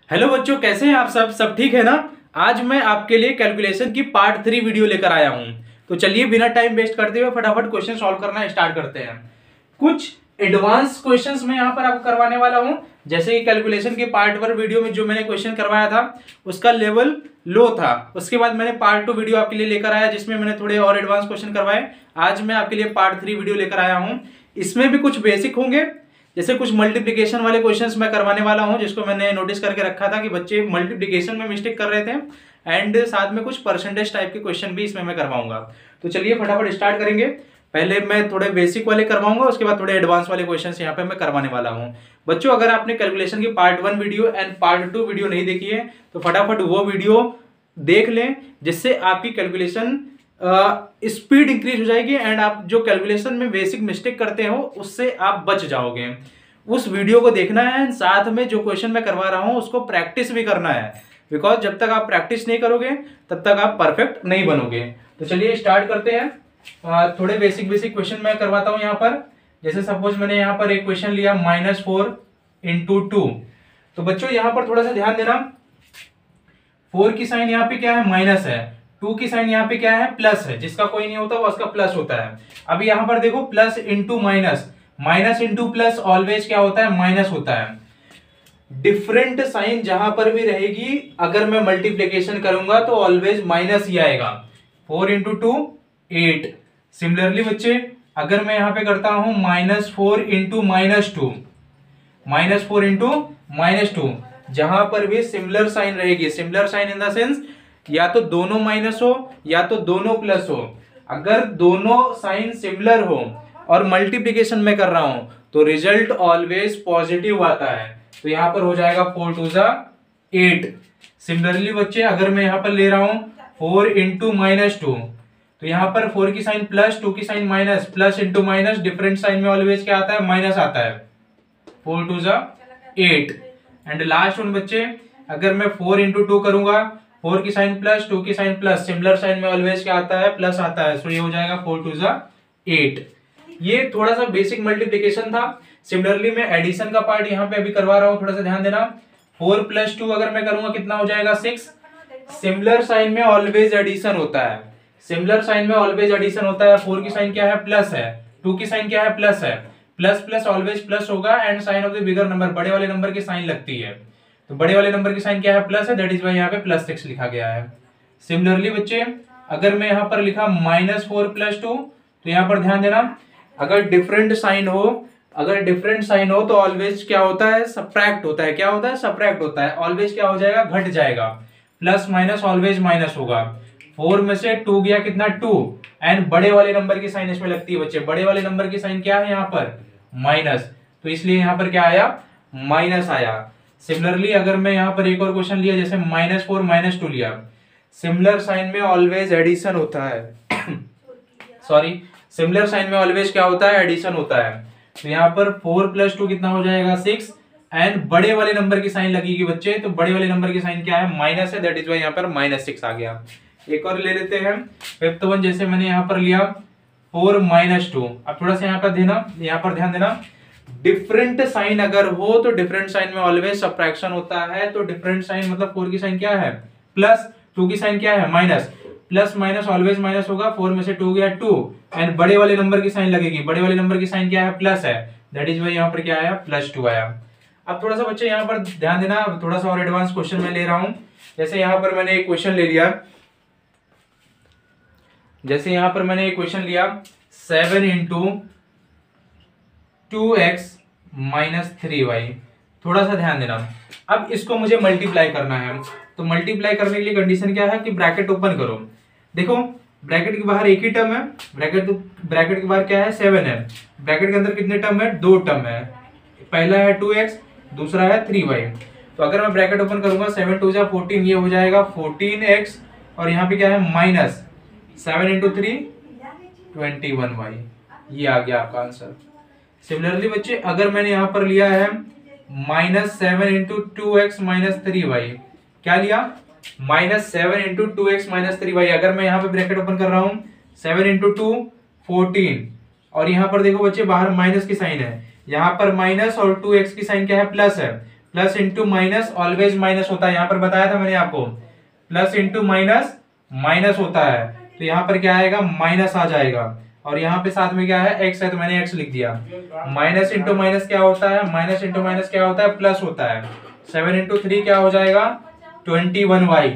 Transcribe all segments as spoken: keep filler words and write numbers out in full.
Hello बच्चों, कैसे हैं आप सब सब ठीक है ना। आज मैं आपके लिए कैलकुलेशन की पार्ट थ्री वीडियो लेकर आया हूं। तो चलिए बिना टाइम वेस्ट करते हुए फटाफट क्वेश्चन सॉल्व करना स्टार्ट करते हैं। कुछ एडवांस क्वेश्चंस मैं यहां पर आपको करवाने वाला हूं। जैसे कि कैलकुलेशन के पार्ट वन वीडियो में जो मैंने क्वेश्चन करवाया था उसका लेवल लो था, उसके बाद मैंने पार्ट टू वीडियो आपके लिए लेकर आया जिसमें मैंने थोड़े और एडवांस क्वेश्चन करवाए। आज मैं आपके लिए पार्ट थ्री वीडियो लेकर आया हूं। इसमें भी कुछ बेसिक होंगे, जैसे कुछ मल्टीप्लिकेशन वाले क्वेश्चंस मैं करवाने वाला हूं जिसको मैंने नोटिस करके रखा था कि बच्चे मल्टीप्लिकेशन में मिस्टेक कर रहे थे, एंड साथ में कुछ परसेंटेज टाइप के क्वेश्चन भी इसमें मैं करवाऊंगा। तो चलिए फटाफट स्टार्ट करेंगे। पहले मैं थोड़े बेसिक वाले करवाऊंगा, उसके बाद थोड़े एडवांस वाले क्वेश्चंस यहाँ पे मैं करवाने वाला हूँ। बच्चों, अगर आपने कैलकुलेशन की part one video and part two video नहीं देखी है तो फटाफट वो वीडियो देख लें, जिससे आपकी कैलकुलेशन स्पीड इंक्रीज हो जाएगी एंड आप जो कैलकुलेशन में बेसिक मिस्टेक करते हो उससे आप बच जाओगे। उस वीडियो को देखना है, साथ में जो क्वेश्चन मैं करवा रहा हूं उसको प्रैक्टिस भी करना है, बिकॉज जब तक आप प्रैक्टिस नहीं करोगे तब तक आप परफेक्ट नहीं बनोगे। तो चलिए स्टार्ट करते हैं। आ, थोड़े बेसिक बेसिक क्वेश्चन मैं करवाता हूं यहाँ पर। जैसे सपोज मैंने यहाँ पर एक क्वेश्चन लिया माइनस फोर इंटू टू। तो बच्चों यहाँ पर थोड़ा सा ध्यान देना, फोर की साइन यहाँ पे क्या है, माइनस है। टू की साइन यहाँ पे क्या है, प्लस है। जिसका कोई नहीं होता वो उसका प्लस होता है। अब यहाँ पर देखो plus into minus, minus into plus always क्या होता है, माइनस होता है। डिफरेंट साइन जहां पर भी रहेगी, अगर मैं मल्टीप्लीकेशन करूंगा तो ऑलवेज माइनस ही आएगा। Four into two eight. Similarly बच्चे अगर मैं यहां पे करता हूं minus four into minus two, minus four into minus two, जहां पर भी सिमिलर साइन रहेगी, similar sign in the sense या तो दोनों माइनस हो या तो दोनों प्लस हो। अगर दोनों साइन सिमिलर हो और मल्टीप्लिकेशन में कर रहा हूं तो रिजल्ट ऑलवेज पॉजिटिव आता है। तो यहां पर हो जाएगा फोर टू जा एट। सिमिलरली बच्चे अगर मैं यहां पर ले रहा हूं फोर इंटू माइनस टू, तो यहां पर फोर की साइन प्लस, टू की sign minus, plus into minus, different sign में ऑलवेज क्या आता है, माइनस आता है। फोर टू जा एट। एंड लास्ट वन बच्चे अगर मैं फोर इंटू टू करूंगा, फोर की साइन प्लस, टू की साइन प्लस, सिमिलर साइन में ऑलवेज क्या आता है, प्लस आता है। सो ये हो जाएगा फोर टू जा एट। ये थोड़ा सा बेसिक मल्टीप्लिकेशन था। सिमिलरली मैं एडिशन का पार्ट यहाँ पे अभी करवा रहा हूँ, थोड़ा सा ध्यान देना। फोर प्लस टू अगर मैं करूंगा कितना हो जाएगा, सिक्स। सिमिलर साइन में ऑलवेज एडिशन होता है, सिमिलर साइन में ऑलवेज एडिशन होता है। फोर की साइन क्या है, प्लस है। टू की साइन क्या है, प्लस है। प्लस प्लस ऑलवेज प्लस होगा and sign of the bigger number, बड़े वाले नंबर की साइन लगती है। तो बड़े वाले नंबर की साइन क्या है, प्लस है, दैट इज वाई यहाँ पे प्लस सिक्स लिखा गया है। सिमिलरली बच्चे अगर मैं यहाँ पर लिखा माइनस फोर प्लस टू, तो यहाँ पर ध्यान देना अगर डिफरेंट साइन हो, अगर डिफरेंट साइन हो तो ऑलवेज क्या होता है, सब्ट्रैक्ट होता है। क्या होता है, सब्ट्रैक्ट होता है। ऑलवेज क्या हो जाएगा, घट जाएगा। प्लस माइनस ऑलवेज माइनस होगा। फोर में से टू गया कितना, टू, एंड बड़े वाले नंबर की साइन इसमें लगती है बच्चे। बड़े वाले नंबर की साइन क्या है यहाँ पर, माइनस, तो इसलिए यहाँ पर क्या आया, माइनस आया। सिमिलरली अगर मैं यहाँ पर एक और क्वेश्चन लिया जैसे माइनस फोर माइनस टू लिया, सिमिलर साइन में ऑलवेज एडिशन होता है सॉरी सिमिलर साइन में ऑलवेज क्या होता है, एडिशन होता है। तो यहाँ पर फोर प्लस टू कितना हो जाएगा, सिक्स, एंड बड़े वाले नंबर की साइन लगेगी बच्चे। तो बड़े वाले नंबर की साइन क्या है, माइनस है, दैट इज वाई यहाँ पर माइनस सिक्स आ गया। एक और ले लेते हैं फिफ्थ वन। जैसे मैंने यहाँ पर लिया फोर माइनस टू। अब थोड़ा सा यहाँ पर देना, यहाँ पर ध्यान देना, डिफरेंट साइन अगर हो तो डिफरेंट साइन में ऑलवेज सब्ट्रैक्शन होता है। तो डिफरेंट साइन मतलब फोर की साइन क्या है, प्लस, टू की साइन क्या है, minus. Plus minus always minus होगा। फोर में से टू गया टू, एंड बड़े वाले नंबर की साइन लगेगी। बड़े वाले नंबर की साइन क्या है, प्लस है, दैट इज वाई यहाँ पर क्या आया, प्लस टू आया। अब थोड़ा सा बच्चे यहाँ पर ध्यान देना, थोड़ा सा और एडवांस क्वेश्चन मैं ले रहा हूं। जैसे यहाँ पर मैंने एक क्वेश्चन ले लिया, जैसे यहाँ पर मैंने एक क्वेश्चन लिया seven into two x minus three y. थोड़ा सा ध्यान देना, अब इसको मुझे मल्टीप्लाई करना है। तो मल्टीप्लाई करने के लिए कंडीशन क्या है कि ब्रैकेट ओपन करो। देखो ब्रैकेट के बाहर एक ही टर्म है, ब्रैकेट ब्रैकेट के बाहर क्या है, सेवन है। ब्रैकेट के अंदर कितने टर्म है, दो टर्म है। पहला है टू एक्स, दूसरा है थ्री वाई। तो अगर मैं ब्रैकेट ओपन करूंगा, सेवन टू जा फोर्टीन, ये हो जाएगा फोर्टीन एक्स, और यहाँ पे क्या है, minus seven into three twenty one y. ये आ गया आपका आंसर। सिमिलरली बच्चे अगर मैंने यहाँ पर लिया है minus seven into two x minus three y, क्या लिया, minus seven into two x minus three y. अगर मैं यहाँ पे ब्रैकेट ओपन कर रहा हूँ, सेवन इंटू टू फोर्टीन, और यहाँ पर देखो बच्चे बाहर माइनस की साइन है, यहाँ पर माइनस और टू एक्स की साइन क्या है, प्लस है। Plus into minus always minus होता है, यहाँ पर बताया था मैंने आपको, प्लस इंटू माइनस माइनस होता है, तो यहाँ पर क्या आएगा, माइनस आ जाएगा, और यहाँ पे साथ में क्या है, एक्स है, तो मैंने एक्स लिख दिया। माइनस इंटू माइनस क्या होता है, माइनस इंटू माइनस क्या होता है, प्लस होता है। सेवन इंटू थ्री क्या हो जाएगा, ट्वेंटी वन वाई।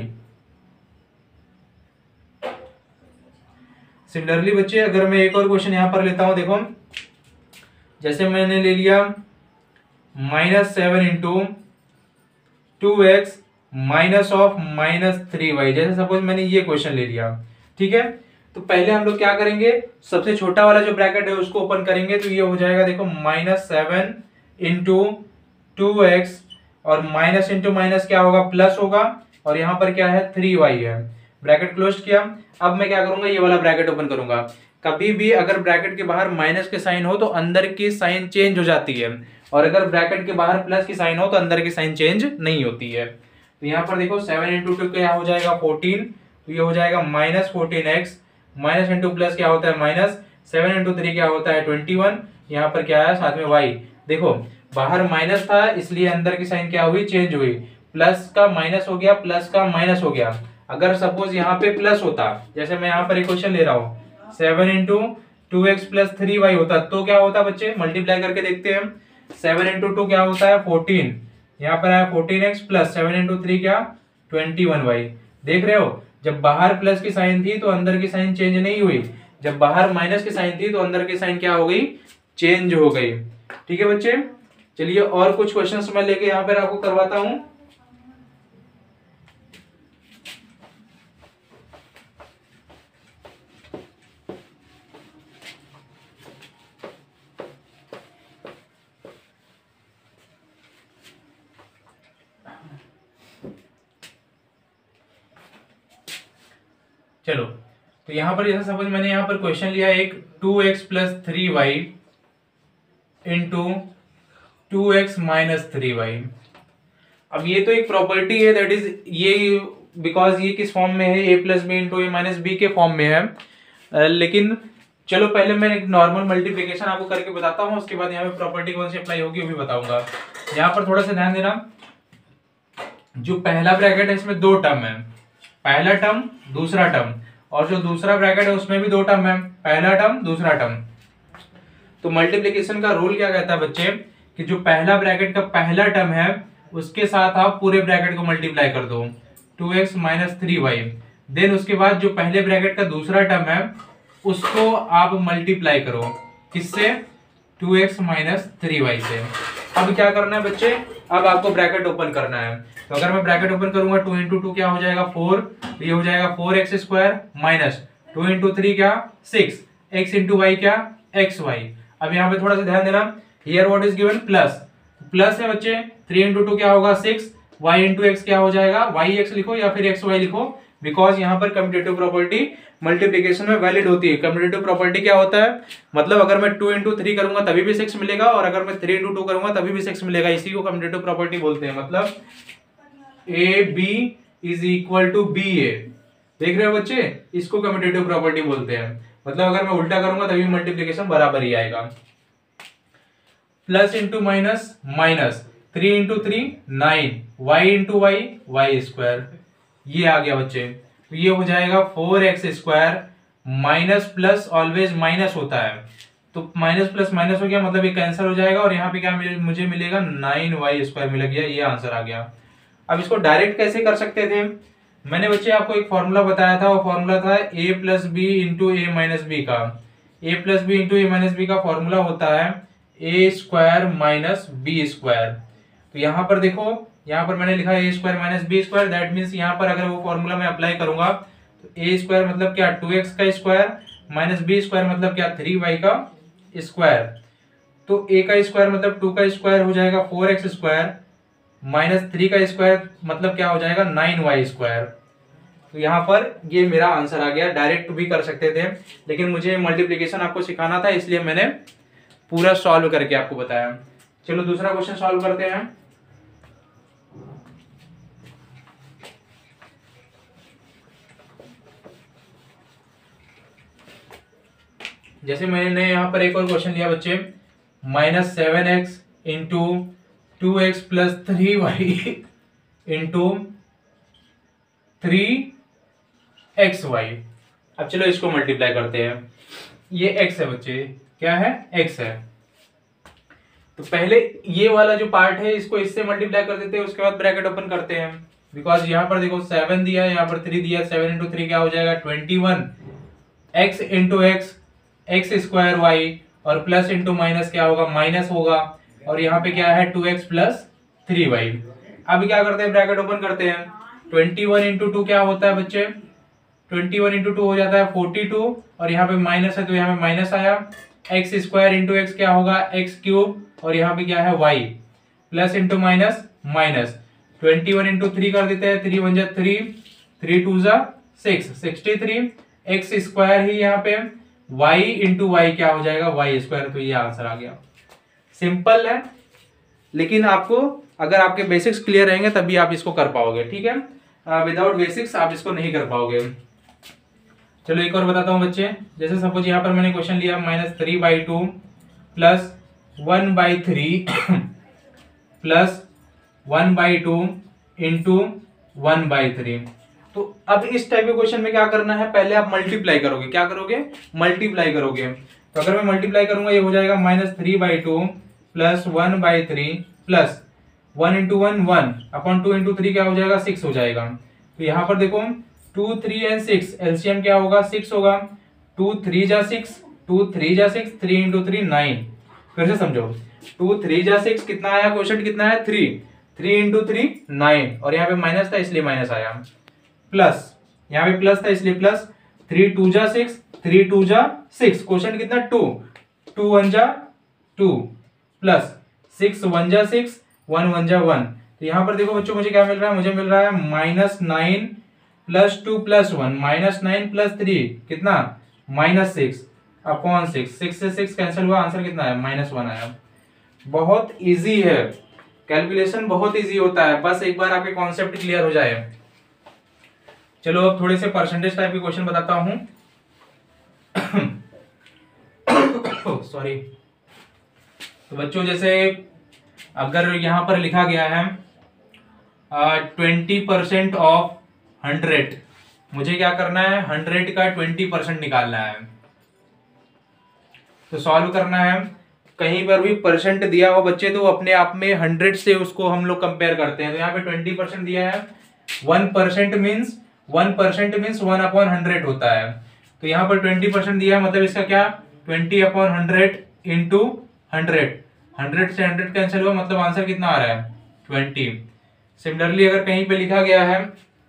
सिमिलरली बच्चे अगर मैं एक और क्वेश्चन यहां पर लेता हूं, देखो जैसे मैंने ले लिया minus seven into two x minus of minus three y, जैसे सपोज मैंने ये क्वेश्चन ले लिया, ठीक है। तो पहले हम लोग क्या करेंगे, सबसे छोटा वाला जो ब्रैकेट है उसको ओपन करेंगे, तो ये हो जाएगा देखो minus seven into two x और माइनस इंटू माइनस क्या होगा, प्लस होगा, और यहाँ पर क्या है, थ्री वाई है, ब्रैकेट क्लोज किया। अब मैं क्या करूंगा, ये वाला ब्रैकेट ओपन करूंगा। कभी भी अगर ब्रैकेट के बाहर माइनस के साइन हो तो अंदर की साइन चेंज हो जाती है, और अगर ब्रैकेट के बाहर प्लस की साइन हो तो अंदर की साइन चेंज नहीं होती है। तो यहाँ पर देखो सेवन इंटू टू क्या हो जाएगा, फोर्टीन, तो ये हो जाएगा minus fourteen x, minus into plus क्या होता है, माइनस सेवन इंटू थ्री क्या होता है, ट्वेंटी वन, यहाँ पर क्या है साथ में वाई। देखो बाहर माइनस था इसलिए अंदर की साइन क्या हुई, चेंज हुई, प्लस का माइनस हो गया, प्लस का माइनस हो गया। अगर सपोज यहाँ पे प्लस होता, जैसे मैं यहाँ पर एक क्वेश्चन ले रहा हूँ, seven into two x plus three y होता, तो क्या होता बच्चे, मल्टीप्लाई करके देखते हैं। सेवन इंटू टू क्या होता है, फोर्टीन, यहाँ पर आया fourteen x plus seven into three क्या, ट्वेंटी वन वाई। देख रहे हो, जब बाहर प्लस की साइन थी तो अंदर की साइन चेंज नहीं हुई, जब बाहर माइनस की साइन थी तो अंदर की साइन क्या हो गई, चेंज हो गई। ठीक है बच्चे, चलिए और कुछ क्वेश्चंस मैं लेके यहाँ पर आपको करवाता हूं। चलो तो यहां पर जैसे सपोज मैंने यहां पर क्वेश्चन लिया एक two x plus three y into two x minus three y. अब ये तो एक प्रॉपर्टी है, दैट इज ये बिकॉज ये किस फॉर्म में है, A plus B into A minus B के फॉर्म में है। uh, लेकिन चलो पहले मैं एक नॉर्मल मल्टीप्लिकेशन आपको करके बताता हूँ, उसके बाद यहाँ पे प्रॉपर्टी कौन सी अप्लाई होगी वो भी बताऊंगा। यहाँ पर थोड़ा सा ध्यान देना, जो पहला ब्रैकेट है इसमें दो टर्म है, पहला टर्म दूसरा टर्म, और जो दूसरा ब्रैकेट है उसमें भी दो टर्म है, पहला टर्म दूसरा टर्म। तो मल्टीप्लिकेशन का रूल क्या कहता है बच्चे, कि जो पहला ब्रैकेट का पहला टर्म है उसके साथ आप पूरे ब्रैकेट को मल्टीप्लाई कर दो, two x minus three y. Then उसके बाद जो पहले ब्रैकेट का दूसरा टर्म है उसको आप मल्टीप्लाई करो, किससे, two x minus three y से। अब क्या करना है बच्चे, अब आपको ब्रैकेट ओपन करना है। तो अगर मैं ब्रैकेट ओपन करूंगा, टू इंटू टू क्या हो जाएगा, फोर, तो ये हो जाएगा four x square minus two into three क्या, सिक्स, एक्स इंटू वाई क्या, एक्स वाई। अब यहाँ पे थोड़ा सा ध्यान देना, here what is given, plus, plus है बच्चे, थ्री इंटू टू क्या होगा, सिक्स, वाई इंटू एक्स क्या हो जाएगा, वाई एक्स लिखो या फिर एक्स वाई लिखो, बिकॉज यहाँ पर कम्यूटेटिव प्रॉपर्टी मल्टीप्लिकेशन में वैलिड होती है। कम्यूटेटिव प्रॉपर्टी क्या होता है, मतलब अगर मैं टू इंटू थ्री करूंगा तभी भी सिक्स मिलेगा, और अगर मैं थ्री इंटू टू करूंगा तभी भी सिक्स मिलेगा, इसी को कम्यूटेटिव प्रॉपर्टी बोलते हैं। मतलब A B is equal to B A, देख रहे हो बच्चे, इसको कम्यूटेटिव प्रॉपर्टी बोलते हैं। मतलब अगर मैं उल्टा करूंगा तभी मल्टीप्लिकेशन बराबर ही आएगा। Plus into minus minus, three into three nine, y into y y square, ये आ गया बच्चे। तो ये हो जाएगा four x square minus plus always minus होता है, तो माइनस प्लस माइनस हो गया, मतलब ये कैंसिल हो जाएगा, और यहाँ पे क्या मिले, मुझे मिलेगा नाइन वाई स्क्वायर मिल गया, ये आंसर आ गया। अब इसको डायरेक्ट कैसे कर सकते थे, मैंने बच्चे आपको एक फॉर्मूला बताया था, वो फॉर्मूला था A plus B into A minus B का। A plus B into A minus B का फॉर्मूला होता है A square minus B square. तो यहाँ पर देखो, यहाँ पर मैंने लिखा है A square minus B square, that means यहाँ पर अगर वो फॉर्मूला मैं अप्लाई करूंगा तो ए स्क्वायर मतलब क्या, टू एक्स का स्क्वायर, माइनस बी स्क्वायर मतलब क्या, थ्री वाई का स्क्वायर। तो ए का स्क्वायर मतलब टू का स्क्वायर हो जाएगा four x square, minus three का स्क्वायर मतलब क्या हो जाएगा, नाइन वाई स्क्वायर। तो यहाँ पर ये मेरा आंसर आ गया। डायरेक्ट भी कर सकते थे, लेकिन मुझे मल्टीप्लिकेशन आपको सिखाना था, इसलिए मैंने पूरा सॉल्व करके आपको बताया। चलो दूसरा क्वेश्चन सॉल्व करते हैं। जैसे मैंने यहाँ पर एक और क्वेश्चन लिया बच्चे, minus seven x into two x plus three y into three x y. अब चलो इसको मल्टीप्लाई करते हैं। ये x है बच्चे, क्या है, x है। तो पहले ये वाला जो पार्ट है इसको इससे मल्टीप्लाई कर देते हैं, उसके बाद ब्रैकेट ओपन करते हैं। बिकॉज यहाँ पर देखो सेवन दिया है, यहाँ पर थ्री दिया है, सेवन इंटू थ्री क्या हो जाएगा twenty one, x into x x square y, और प्लस इंटू माइनस क्या होगा, माइनस होगा, और यहाँ पे क्या है two x plus three y. अब क्या करते हैं, ब्रैकेट ओपन करते हैं। ट्वेंटी वन इंटू टू क्या होता है बच्चे, ट्वेंटी वन इंटू टू हो जाता है फोर्टी टू, और यहाँ पे माइनस है तो यहाँ पे माइनस आया। एक्स स्क्वायर इंटू एक्स क्या होगा, एक्स क्यूब, और यहाँ पे क्या है y, plus into minus minus. Twenty one into three कर देते हैं, थ्री वन जा थ्री, थ्री टू जा six, sixty three. X square ही यहाँ पे, वाई इंटू वाई क्या हो जाएगा, वाई स्क्वायर। तो ये आंसर आ गया। सिंपल है, लेकिन आपको अगर आपके बेसिक्स क्लियर रहेंगे तभी आप इसको कर पाओगे, ठीक है। विदाउट बेसिक्स आप इसको नहीं कर पाओगे। चलो एक और बताता हूँ बच्चे। जैसे सपोज यहाँ पर मैंने क्वेश्चन लिया minus three by two plus one by three plus one by two into one by three. तो अब इस टाइप के क्वेश्चन में क्या करना है, पहले आप मल्टीप्लाई करोगे। क्या करोगे, मल्टीप्लाई करोगे। तो अगर मैं मल्टीप्लाई करूंगा ये हो जाएगा minus three by two plus one by three plus one into one one upon two into three क्या हो जाएगा, सिक्स हो जाएगा। तो यहाँ पर देखो two three and six, LCM क्या होगा, सिक्स होगा। टू थ्री जा सिक्स, टू थ्री जा six, three into three nine. फिर से समझो, टू थ्री जा सिक्स कितना आया, क्वेश्चन कितना है three, three into three nine, और यहाँ पे माइनस था इसलिए माइनस आया, प्लस यहाँ पे प्लस था इसलिए प्लस, थ्री टू जा सिक्स, थ्री टू जा सिक्स, क्वेश्चन कितना टू, टू वन जा टू, प्लस सिक्स वन जा सिक्स, वन वन जा वन। तो यहाँ पर देखो बच्चों मुझे क्या मिल रहा है, मुझे मिल रहा है minus nine plus two plus one, minus nine plus three कितना, minus six upon six, six से सिक्स कैंसिल हुआ, आंसर कितना है, माइनस वन आया। बहुत इजी है, कैलकुलेशन बहुत इजी होता है, बस एक बार आपके कॉन्सेप्ट क्लियर हो जाए। चलो अब थोड़े से परसेंटेज टाइप के क्वेश्चन बताता हूं। सॉरी। तो बच्चों जैसे अगर यहां पर लिखा गया है ट्वेंटी परसेंट ऑफ हंड्रेड, मुझे क्या करना है, हंड्रेड का ट्वेंटी परसेंट निकालना है। तो सॉल्व करना है। कहीं पर भी परसेंट दिया हो बच्चे तो अपने आप में हंड्रेड से उसको हम लोग कंपेयर करते हैं। तो यहाँ पे ट्वेंटी परसेंट दिया है, one percent means one percent means one upon hundred होता है। तो यहाँ पर ट्वेंटी परसेंट दिया है, मतलब इसका क्या, twenty upon hundred into hundred, hundred से हंड्रेड कैंसिल हुआ, मतलब आंसर कितना आ रहा है, ट्वेंटी। सिमिलरली अगर कहीं पे लिखा गया है,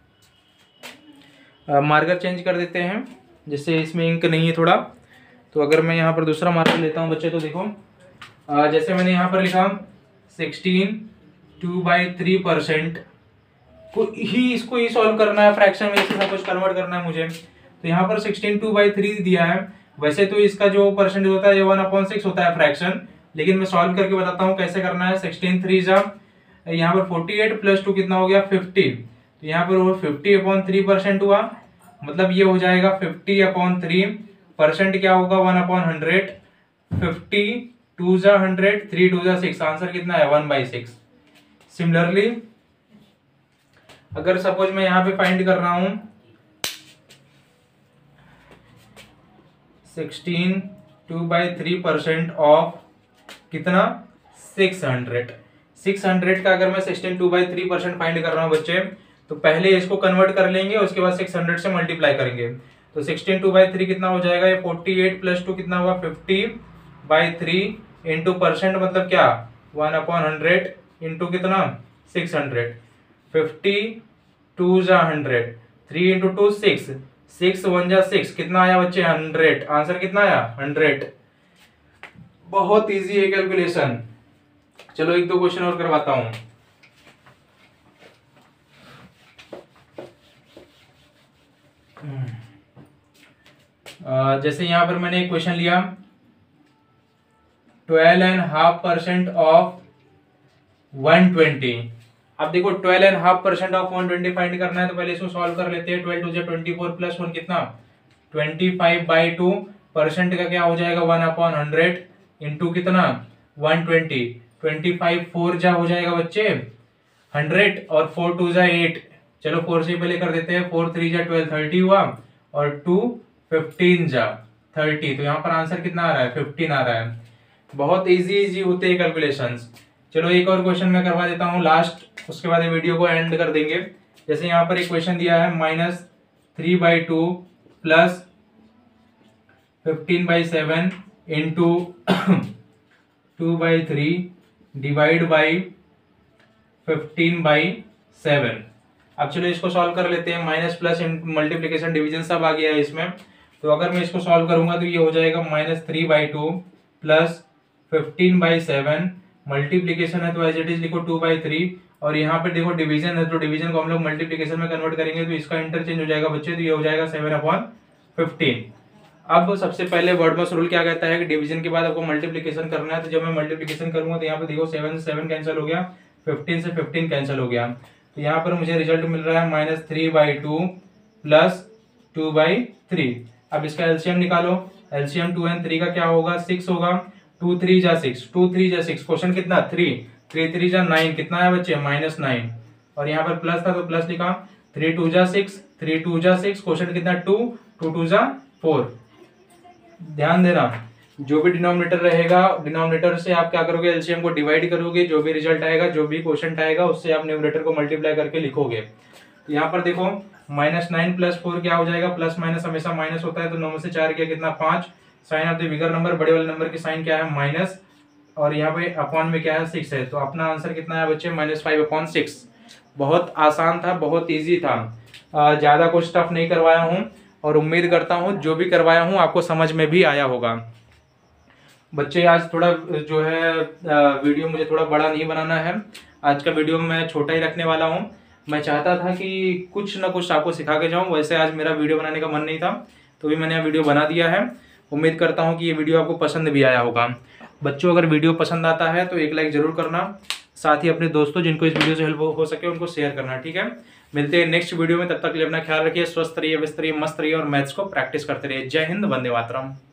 मार्कर चेंज कर देते हैं जिससे इसमें इंक नहीं है थोड़ा। तो अगर मैं यहाँ पर दूसरा मार्कर लेता हूँ बच्चे, तो देखो आ, जैसे मैंने यहाँ पर लिखा sixteen two by three percent को ही, इसको ही सॉल्व करना है, फ्रैक्शन में इसे सब कुछ कन्वर्ट करना है मुझे। तो यहाँ पर सिक्सटीन टू बाई थ्री दिया है, वैसे तो इसका जो परसेंट होता है ये वन अपॉन सिक्स होता है फ्रैक्शन, लेकिन मैं सॉल्व करके बताता हूँ कैसे करना है। सिक्सटीन थ्री जा यहाँ पर फोर्टी एट प्लस टू कितना हो गया, फिफ्टी। तो यहाँ पर वो फिफ्टी अपॉन थ्री परसेंट हुआ, मतलब ये हो जाएगा फिफ्टी अपॉन थ्री, परसेंट क्या होगा, one upon hundred, fifty two जा हंड्रेड, थ्री टू जा सिक्स, आंसर कितना है, वन बाई सिक्स। सिमिलरली अगर सपोज मैं यहाँ पे फाइंड कर रहा हूं sixteen two by three percent of कितना, सिक्स हंड्रेड, सिक्स हंड्रेड का अगर मैं sixteen two by three percent find कर रहा हूं बच्चे, तो पहले इसको कन्वर्ट कर लेंगे, उसके बाद सिक्स हंड्रेड से मल्टीप्लाई करेंगे। तो सिक्सटीन टू बाई थ्री कितना हो जाएगा, ये फोर्टी एट प्लस टू कितना हुआ, fifty by three into percent मतलब क्या, वन अपॉन हंड्रेड इंटू कितना, सिक्स हंड्रेड, फिफ्टी टू जा hundred, three into two six, six one जा सिक्स, कितना आया बच्चे, हंड्रेड, आंसर कितना आया, हंड्रेड। बहुत इजी है कैलकुलेशन। चलो एक दो क्वेश्चन और करवाता हूं। जैसे यहां पर मैंने एक क्वेश्चन लिया, twelve and half percent of one twenty. अब देखो twelve and half percent of one twenty find करना है, तो पहले इसको सॉल्व कर लेते हैं। ट्वेल्व टू जा ट्वेंटी फोर प्लस वन कितना, twenty five by two, percent का क्या हो जाएगा, वन अपॉन हंड्रेड इंटू कितना, one twenty, twenty five four जा हो जाएगा बच्चे हंड्रेड, और फोर टू जा एट, चलो फोर से पहले कर देते हैं, फोर थ्री जा ट्वेल्व, थर्टी हुआ, और टू फिफ्टीन जा थर्टी, तो यहाँ पर आंसर कितना आ रहा है, फिफ्टीन आ रहा है। बहुत इजी इजी होते हैं कैलकुलेशंस। चलो एक और क्वेश्चन मैं करवा देता हूँ लास्ट, उसके बाद वीडियो को एंड कर देंगे। जैसे यहाँ पर एक क्वेश्चन दिया है, minus three by two plus fifteen by seven into two by three divide by fifteen by seven. अब चलो इसको सॉल्व कर लेते हैं। माइनस प्लस मल्टीप्लीकेशन डिवीजन सब आ गया है इसमें, तो अगर मैं इसको सॉल्व करूंगा तो ये हो जाएगा minus three by two plus fifteen by seven, multiplication है तो एज इट इज लिखो टू बाई थ्री, और यहाँ पे देखो डिवीजन है तो डिवीजन को हम लोग मल्टीप्लीकेशन में कन्वर्ट करेंगे तो इसका इंटरचेंज हो जाएगा बच्चे, तो ये हो जाएगा सेवन अपॉन फिफ्टीन। अब सबसे पहले वर्डमस रूल क्या कहता है कि डिवीजन के बाद आपको मल्टीप्लीकेशन करना है, तो जब मैं मल्टीप्लीकेशन करूंगा तो यहाँ पे देखो सेवन से सेवन कैंसिल हो गया, फिफ्टीन से फिफ्टीन कैंसिल हो गया, तो यहाँ पर मुझे रिजल्ट मिल रहा है minus three by two plus two by three. अब इसका एलसीएम निकालो, एलसीएम टू एंड थ्री का क्या होगा, सिक्स होगा, टू थ्री जा सिक्स, टू थ्री जा सिक्स, क्वेश्चन कितना थ्री, थ्री थ्री जा नाइन, कितना है बच्चे माइनस नाइन, और यहाँ पर प्लस था तो प्लस लिखा, थ्री टू जा सिक्स, थ्री टू जा सिक्स, क्वेश्चन कितना टू, टू टू जा फोर। ध्यान देना, जो भी डिनोमिनेटर रहेगा डिनोमिनेटर से आप क्या करोगे, एलसीएम को डिवाइड करोगे, जो भी रिजल्ट आएगा, जो भी क्वेश्चन आएगा उससे आप न्यूमरेटर को मल्टीप्लाई करके लिखोगे। तो यहाँ पर देखो माइनस नाइन प्लस फोर क्या हो जाएगा, प्लस माइनस हमेशा माइनस होता है, तो नौ में से चार किया कितना पांच, sign of the bigger number, बड़े वाले नंबर की साइन क्या है माइनस, और यहाँ पे अपॉन में क्या है सिक्स है, तो अपना आंसर कितना है बच्चे माइनस फाइव अपॉन सिक्स। बहुत आसान था, बहुत ईजी था, ज्यादा कुछ टफ नहीं करवाया हूँ, और उम्मीद करता हूँ जो भी करवाया हूँ आपको समझ में भी आया होगा। बच्चे आज थोड़ा जो है वीडियो मुझे थोड़ा बड़ा नहीं बनाना है, आज का वीडियो मैं छोटा ही रखने वाला हूँ। मैं चाहता था कि कुछ ना कुछ आपको सिखा के जाऊँ, वैसे आज मेरा वीडियो बनाने का मन नहीं था तो भी मैंने वीडियो बना दिया है। उम्मीद करता हूँ कि ये वीडियो आपको पसंद भी आया होगा। बच्चों अगर वीडियो पसंद आता है तो एक लाइक जरूर करना, साथ ही अपने दोस्तों जिनको इस वीडियो से हेल्प हो सके उनको शेयर करना, ठीक है। मिलते हैं नेक्स्ट वीडियो में, तब तक के लिए अपना ख्याल रखिए, स्वस्थ रहिए, व्यस्त रहिए, मस्त रहिए और मैथ्स को प्रैक्टिस करते रहिए। जय हिंद, वंदे मातरम।